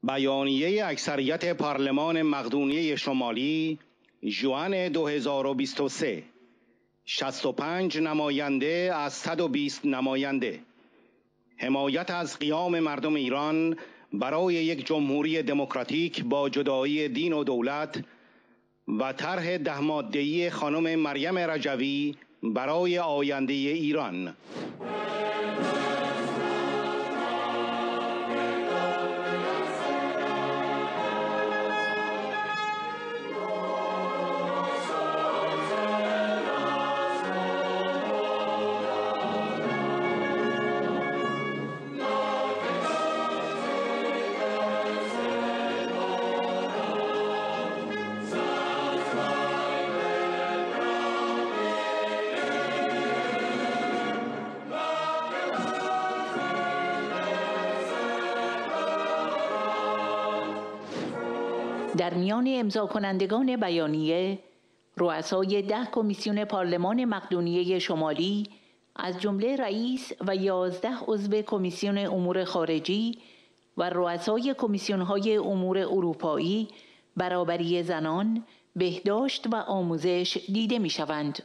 بیانیه اکثریت پارلمان مقدونیه شمالی ژوئن 2023 65 نماینده از 120 نماینده. حمایت از قیام مردم ایران برای یک جمهوری دموکراتیک با جدایی دین و دولت و طرح 10 ماده‌ای خانم مریم رجوی برای آینده ایران. در میان امضا کنندگان بیانیه، رؤسای 10 کمیسیون پارلمان مقدونیه شمالی از جمله رئیس و 11 عضو کمیسیون امور خارجی و رؤسای کمیسیون‌های امور اروپایی، برابری زنان، بهداشت و آموزش دیده می‌شوند.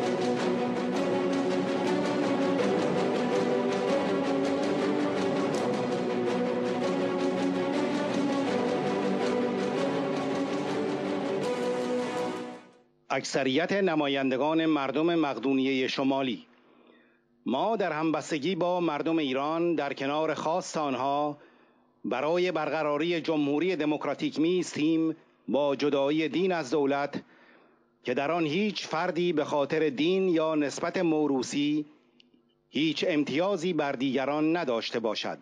اکثریت نمایندگان مردم مقدونیه شمالی، ما در همبستگی با مردم ایران در کنار خواست آنها برای برقراری جمهوری دموکراتیک می‌ایستیم با جدایی دین از دولت که در آن هیچ فردی به خاطر دین یا نسبت موروثی هیچ امتیازی بر دیگران نداشته باشد.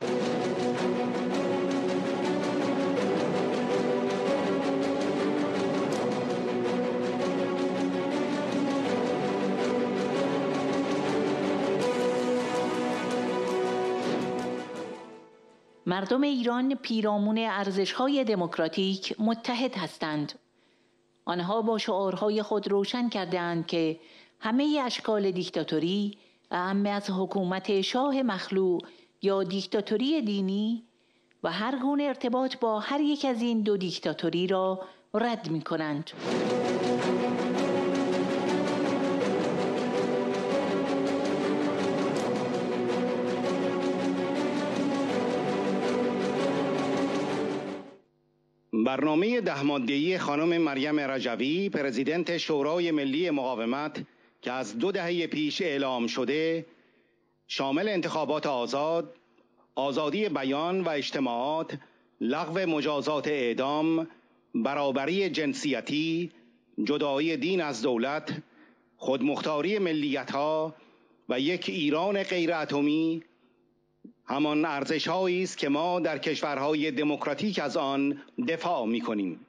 مردم ایران پیرامون ارزش‌های دموکراتیک متحد هستند. آنها با شعارهای خود روشن کردند که همه اشکال دیکتاتوری، اعم از حکومت شاه مخلوع یا دیکتاتوری دینی و هر گونه ارتباط با هر یک از این دو دیکتاتوری را رد می‌کنند. برنامه 10 ماده‌ای خانم مریم رجوی، پرزیدنت شورای ملی مقاومت که از 2 دهه پیش اعلام شده، شامل انتخابات آزاد، آزادی بیان و اجتماعات، لغو مجازات اعدام، برابری جنسیتی، جدایی دین از دولت، خودمختاری ملیت‌ها و یک ایران غیر اتمی همان ارزش‌هایی است که ما در کشورهای دموکراتیک از آن دفاع می‌کنیم.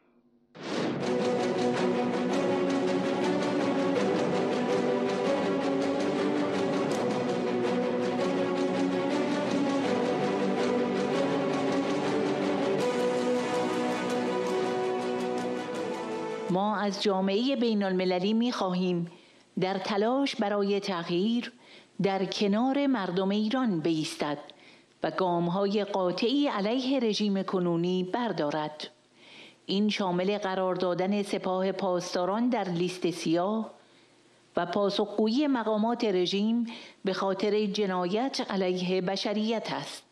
ما از جامعه بین‌المللی می‌خواهیم در تلاش برای تغییر در کنار مردم ایران بایستد و گام‌های قاطعی علیه رژیم کنونی بردارد. این شامل قرار دادن سپاه پاسداران در لیست سیاه و پاسخگویی مقامات رژیم به خاطر جنایت علیه بشریت است.